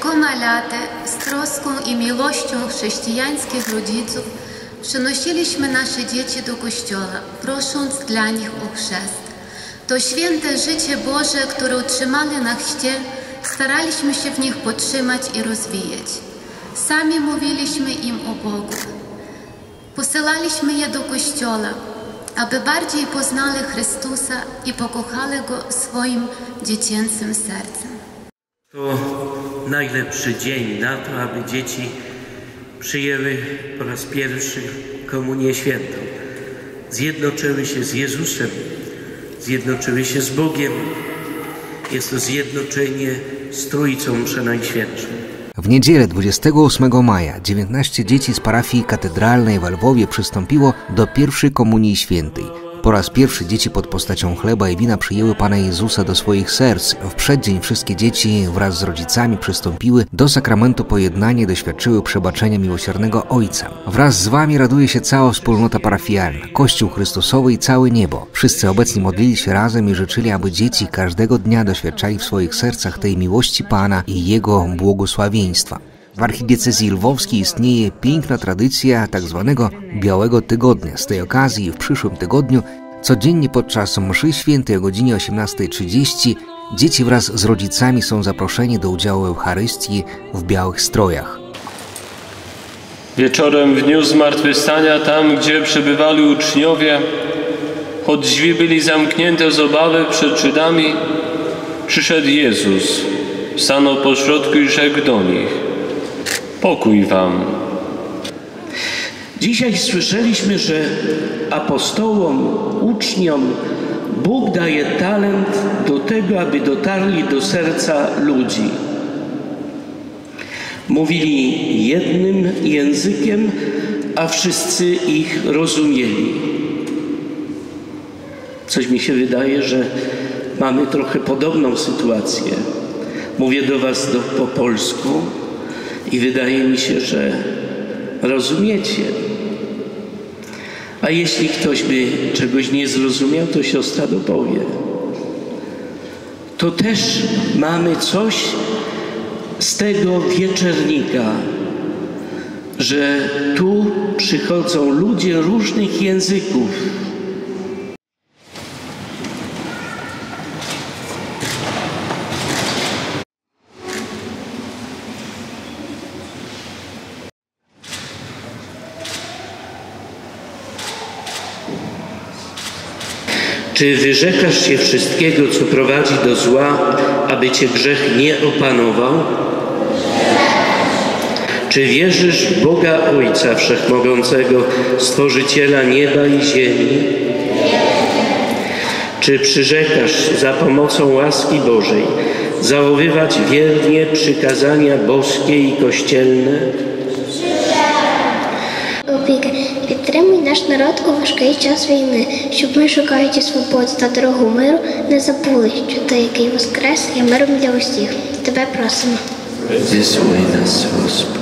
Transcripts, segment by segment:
кількома ляти з тросką i miłością chrześcijańskich rodziców przynosiliśmy nasze dzieci do kościoła, prosząc dla nich o chrzest. To święte życie Boże, które otrzymali na chrzcie, staraliśmy się w nich podtrzymać i rozwijać. Sami mówiliśmy im o Bogu. Posyłaliśmy je do kościoła, aby bardziej poznali Chrystusa i pokochali Go swoim dziecięcym sercem. To najlepszy dzień na to, aby dzieci przyjęły po raz pierwszy Komunię Świętą. Zjednoczyły się z Jezusem, zjednoczyły się z Bogiem. Jest to zjednoczenie z Trójcą Przenajświętszą. W niedzielę 28 maja 19 dzieci z parafii katedralnej w Lwowie przystąpiło do pierwszej Komunii Świętej. Po raz pierwszy dzieci pod postacią chleba i wina przyjęły Pana Jezusa do swoich serc. W przeddzień wszystkie dzieci wraz z rodzicami przystąpiły do sakramentu pojednania i doświadczyły przebaczenia miłosiernego Ojca. Wraz z wami raduje się cała wspólnota parafialna, Kościół Chrystusowy i całe niebo. Wszyscy obecni modlili się razem i życzyli, aby dzieci każdego dnia doświadczali w swoich sercach tej miłości Pana i Jego błogosławieństwa. W archidiecezji lwowskiej istnieje piękna tradycja tzw. Białego Tygodnia. Z tej okazji w przyszłym tygodniu codziennie podczas mszy świętej o godzinie 18:30 dzieci wraz z rodzicami są zaproszeni do udziału w Eucharystii w białych strojach. Wieczorem w dniu zmartwychwstania, tam gdzie przebywali uczniowie, choć drzwi byli zamknięte z obawy przed Żydami, przyszedł Jezus, stanął pośrodku i rzekł do nich: pokój wam. Dzisiaj słyszeliśmy, że apostołom, uczniom Bóg daje talent do tego, aby dotarli do serca ludzi. Mówili jednym językiem, a wszyscy ich rozumieli. Coś mi się wydaje, że mamy trochę podobną sytuację. Mówię do was po polsku i wydaje mi się, że rozumiecie. A jeśli ktoś by czegoś nie zrozumiał, to siostra dopowie. To też mamy coś z tego wieczernika, że tu przychodzą ludzie różnych języków. Czy wyrzekasz się wszystkiego, co prowadzi do zła, aby cię grzech nie opanował? Czy wierzysz w Boga Ojca Wszechmogącego, Stworzyciela nieba i ziemi? Czy przyrzekasz za pomocą łaski Bożej zachowywać wiernie przykazania boskie i kościelne? Підтримуй наш народ у важкий час війни, щоб ми, шукаючи свободи та дорогу миру, не забули, що ти, який воскрес, є миром для усіх. Тебе просимо. Вислухай нас, Господи.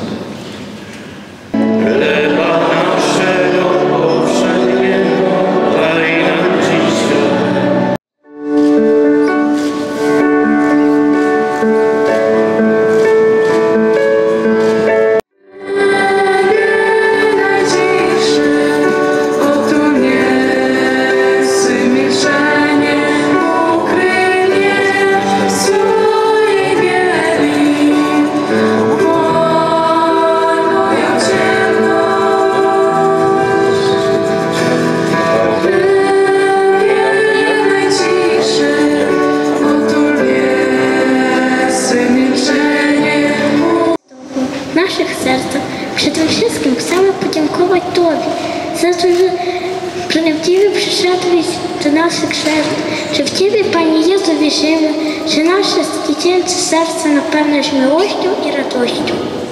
W naszych sercach przede wszystkim chcemy podziękować Tobie za to, że prawdziwie przyszedłeś do naszych serc, że w Ciebie, Panie Jezu, wierzymy, że nasze dziecięce serce napełniasz miłością i radością.